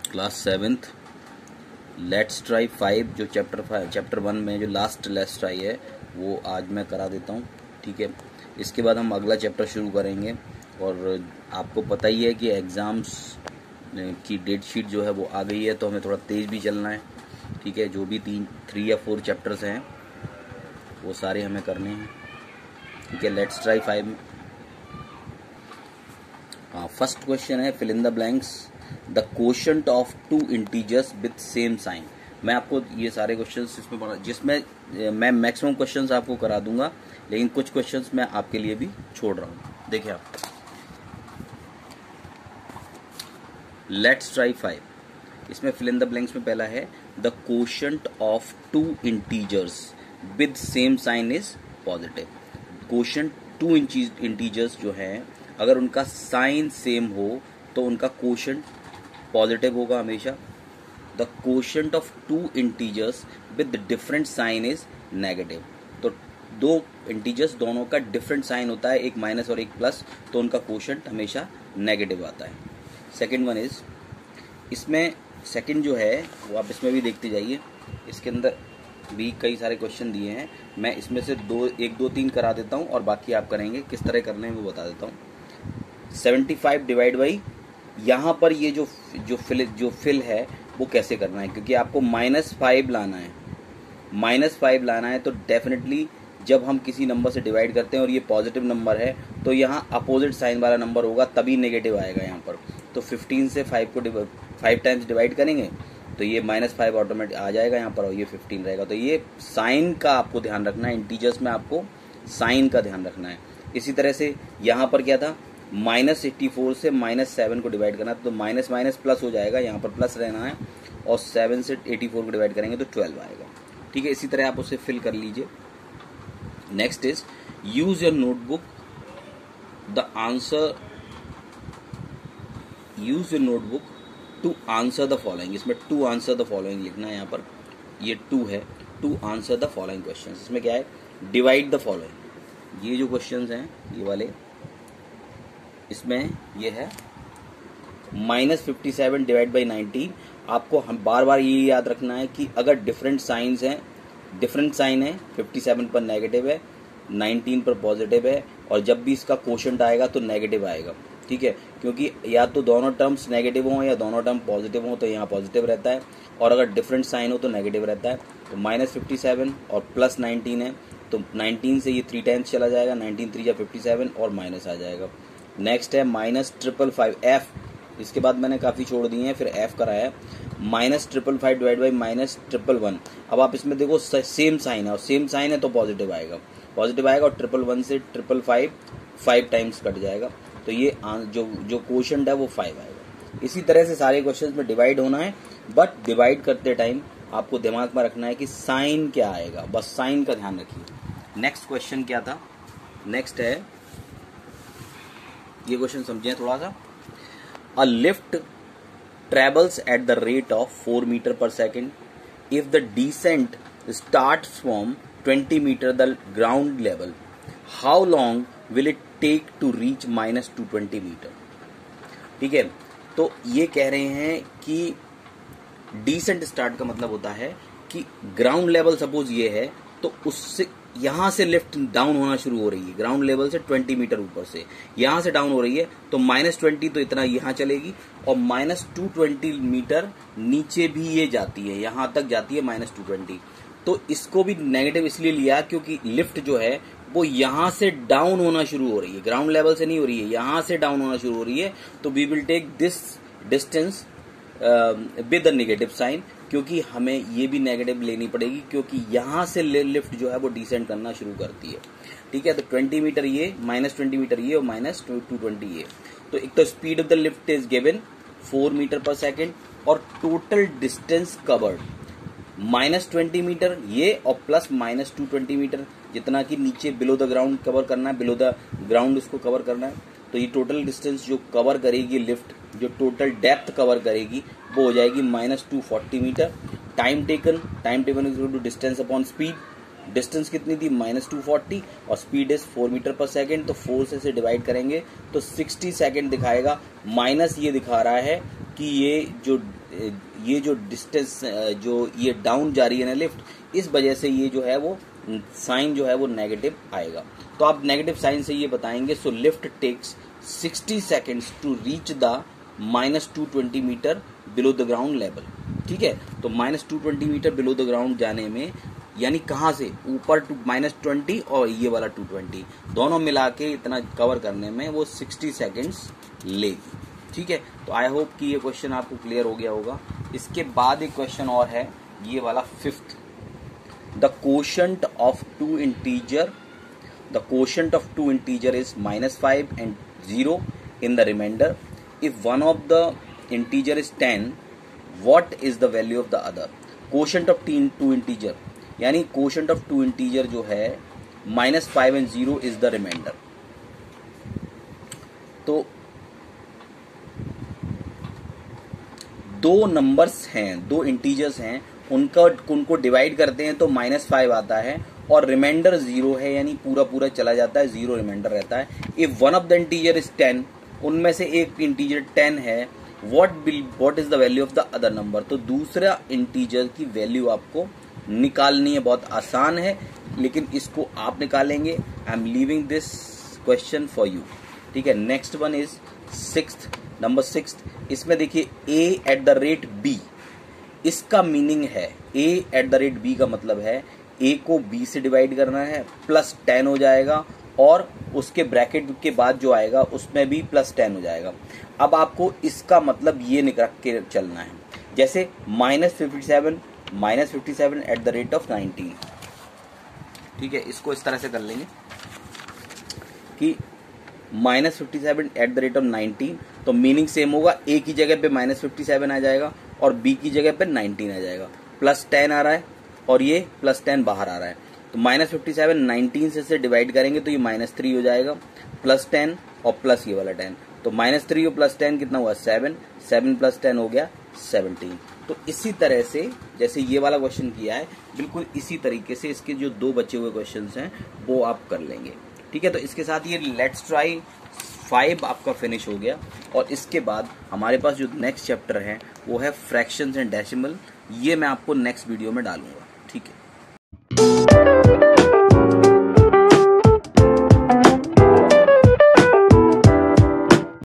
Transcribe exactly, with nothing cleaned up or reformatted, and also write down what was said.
Class seventh let's try five, जो chapter five chapter one में जो लास्ट लेट्स ट्राई है वो आज मैं करा देता हूँ, ठीक है। इसके बाद हम अगला चैप्टर शुरू करेंगे। और आपको पता ही है कि एग्ज़ाम्स की डेट शीट जो है वो आ गई है, तो हमें थोड़ा तेज़ भी चलना है, ठीक है। जो भी तीन थ्री या फोर चैप्टर्स हैं वो सारे हमें करने हैं, ठीक है। Let's try five. हाँ, फर्स्ट क्वेश्चन है fill in the blanks the quotient of two integers with same sign. मैं आपको ये सारे क्वेश्चंस इसमें पढ़ा, जिसमें मैं मैक्सिमम क्वेश्चंस आपको करा दूंगा, लेकिन कुछ क्वेश्चंस मैं आपके लिए भी छोड़ रहा हूँ। देखिए आप, लेट्स ट्राई फाइव, इसमें फिल इन द ब्लैंक्स में पहला है the quotient of two integers with same sign is positive. Quotient two integers जो है, अगर उनका साइन सेम हो तो उनका कोशेंट पॉजिटिव होगा हमेशा। The quotient of two integers with different sign is negative. तो दो इंटीजर्स दोनों का डिफरेंट साइन होता है, एक माइनस और एक प्लस, तो उनका कोशेंट हमेशा नेगेटिव आता है। सेकेंड वन इज, इसमें सेकेंड जो है वो आप इसमें भी देखते जाइए, इसके अंदर भी कई सारे क्वेश्चन दिए हैं। मैं इसमें से दो एक दो तीन करा देता हूँ और बाकी आप करेंगे, किस तरह करने हैं वो बता देता हूँ। सेवेंटी फाइव डिवाइड बाई, यहाँ पर ये जो जो फिल जो फिल है वो कैसे करना है, क्योंकि आपको माइनस फाइव लाना है। माइनस फाइव लाना है तो डेफिनेटली जब हम किसी नंबर से डिवाइड करते हैं और ये पॉजिटिव नंबर है तो यहाँ अपोजिट साइन वाला नंबर होगा, तभी नेगेटिव आएगा यहाँ पर। तो फिफ्टीन से फाइव को फाइव टाइम्स डिवाइड करेंगे तो ये माइनस फाइव ऑटोमेटिक आ जाएगा यहाँ पर, और ये फिफ्टीन रहेगा। तो ये साइन का आपको ध्यान रखना है, इंटीजर्स में आपको साइन का ध्यान रखना है। इसी तरह से यहाँ पर क्या था, माइनस एट्टी फोर से माइनस सेवन को डिवाइड करना, तो माइनस माइनस प्लस हो जाएगा, यहाँ पर प्लस रहना है, और सेवन से एटी फोर को डिवाइड करेंगे तो ट्वेल्व आएगा, ठीक है। इसी तरह आप उसे फिल कर लीजिए। Next is use your notebook the answer use your notebook to answer the following. इसमें टू आंसर द फॉलोइंग लिखना है, यहाँ पर ये टू है, to answer the following question. इसमें क्या है, डिवाइड द फॉलोइंग। ये जो क्वेश्चन हैं ये वाले, इसमें ये है minus fifty seven divide by nineteen. आपको हम बार बार ये याद रखना है कि अगर डिफरेंट साइंस हैं, डिफरेंट साइन है, फिफ्टी सेवन पर नेगेटिव है, नाइनटीन पर पॉजिटिव है, और जब भी इसका कोशेंट आएगा तो नेगेटिव आएगा, ठीक है। क्योंकि या तो दोनों टर्म्स नेगेटिव हों या दोनों टर्म पॉजिटिव हों, तो यहाँ पॉजिटिव रहता है, और अगर डिफरेंट साइन हो तो नेगेटिव रहता है। तो माइनस फिफ्टी सेवन और प्लस नाइनटीन है, तो नाइनटीन से ये थ्री टाइम्स चला जाएगा, नाइनटीन थ्री या फिफ्टी सेवन, और माइनस आ जाएगा। नेक्स्ट है माइनस ट्रिपल फाइव एफ, इसके बाद मैंने काफ़ी छोड़ दिए हैं, फिर एफ कराया। Minus triple five divide by minus triple one. अब आप इसमें देखो सेम साइन है, और सेम साइन है तो पॉजिटिव आएगा, पॉजिटिव आएगा, और ट्रिपल वन से triple five five times cut जाएगा, तो ये जो जो क्वोशंट है वो फाइव आएगा। इसी तरह से सारे क्वेश्चन में डिवाइड होना है, बट डिवाइड करते टाइम आपको दिमाग में रखना है कि साइन क्या आएगा, बस साइन का ध्यान रखिए। नेक्स्ट क्वेश्चन क्या था, नेक्स्ट है ये क्वेश्चन समझे थोड़ा सा। A lift travels at the rate of four metre per second if the descent starts from twenty metre the ground level, how long will it take to reach minus two twenty metre, ठीक है। तो ये कह रहे हैं कि decent start का मतलब होता है कि ग्राउंड लेवल सपोज ये है, तो उससे यहां से लिफ्ट डाउन होना शुरू हो रही है, ग्राउंड लेवल से ट्वेंटी मीटर ऊपर से यहां से डाउन हो रही है, तो माइनस ट्वेंटी तो इतना यहां चलेगी, और माइनस टू ट्वेंटी मीटर नीचे भी ये जाती है, यहां तक जाती है माइनस टू ट्वेंटी। तो इसको भी नेगेटिव इसलिए लिया क्योंकि लिफ्ट जो है वो यहां से डाउन होना शुरू हो रही है, ग्राउंड लेवल से नहीं हो रही है, यहां से डाउन होना शुरू हो रही है। तो we will take this distance with the negative sign, क्योंकि हमें ये भी नेगेटिव लेनी पड़ेगी, क्योंकि यहां से लिफ्ट जो है वो डिसेंड करना शुरू करती है, ठीक है। तो ट्वेंटी मीटर ये, माइनस ट्वेंटी मीटर ये, और माइनस टू ट्वेंटी ये। तो एक तो speed of the lift is given four metre per second, और total distance covered minus twenty metre ये, और plus minus two twenty metre, जितना कि नीचे बिलो द ग्राउंड कवर करना है, बिलो द ग्राउंड इसको कवर करना है। तो ये टोटल डिस्टेंस जो कवर करेगी लिफ्ट, जो टोटल डेप्थ कवर करेगी, वो हो जाएगी minus two forty metre. Time taken, time taken is equal to distance upon speed. Distance कितनी थी, माइनस टू फोर्टी, और speed is four metre per second, तो फोर से से डिवाइड करेंगे तो सिक्सटी सेकेंड दिखाएगा। माइनस ये दिखा रहा है कि ये जो ये जो डिस्टेंस जो ये डाउन जा रही है ना लिफ्ट, इस वजह से ये जो है वो साइन जो है वो नेगेटिव आएगा। तो आप नेगेटिव साइन से ये बताएंगे so lift takes sixty seconds to reach the minus two twenty metre below the ground level. ठीक है, तो minus two twenty metre below the ground जाने में, यानी कहाँ से, ऊपर टू माइनस ट्वेंटी और ये वाला टू ट्वेंटी दोनों मिला के इतना कवर करने में वो सिक्सटी सेकेंड्स लेगी। ठीक है, तो आई होप कि ये क्वेश्चन आपको क्लियर हो गया होगा। इसके बाद एक क्वेश्चन और है, ये वाला fifth, the quotient of two integer the quotient of two integer is minus five and zero in the remainder. If one of the integer is ten, what is the value of the other. Quotient of two integer, यानी quotient of two integer जो है minus five and zero is the remainder. तो दो numbers हैं, दो integers हैं, उनका उनको डिवाइड करते हैं तो माइनस फाइव आता है और रिमाइंडर जीरो है, यानी पूरा पूरा चला जाता है, जीरो रिमाइंडर रहता है। If one of the integer is ten, उनमें से एक इंटीजर टेन है, what will what is the value of the other number. तो दूसरा इंटीजर की वैल्यू आपको निकालनी है, बहुत आसान है, लेकिन इसको आप निकालेंगे। I am leaving this question for you. ठीक है, next one is sixth, number sixth. इसमें देखिए A at the rate B, इसका मीनिंग है A at the rate B का मतलब है ए को बी से डिवाइड करना है, प्लस टेन हो जाएगा, और उसके ब्रैकेट के बाद जो आएगा उसमें भी प्लस टेन हो जाएगा। अब आपको इसका मतलब ये निकाल के चलना है, जैसे minus fifty seven minus fifty seven at the rate of nineteen. ठीक है, इसको इस तरह से कर लेंगे कि minus fifty seven at the rate of nineteen, तो मीनिंग सेम होगा, ए की जगह पे माइनस फिफ्टी सेवन आ जाएगा और बी की जगह पे नाइनटीन आ जाएगा। प्लस टेन आ रहा है और ये प्लस टेन बाहर आ रहा है, तो माइनस फिफ्टी सेवन नाइनटीन से, से डिवाइड करेंगे तो ये माइनस थ्री हो जाएगा, प्लस टेन और प्लस ये वाला टेन, तो माइनस थ्री और प्लस टेन कितना हुआ, सेवन, सेवन प्लस टेन हो गया सेवनटीन। तो इसी तरह से जैसे ये वाला क्वेश्चन किया है, बिल्कुल इसी तरीके से इसके जो दो बचे हुए क्वेश्चंस हैं वो आप कर लेंगे। ठीक है, तो इसके साथ ये लेट्स ट्राई फाइव आपका फिनिश हो गया, और इसके बाद हमारे पास जो नेक्स्ट चैप्टर है वो है फ्रैक्शंस एंड डेसिमल। ये मैं आपको नेक्स्ट वीडियो में डालूंगा। ठीक है।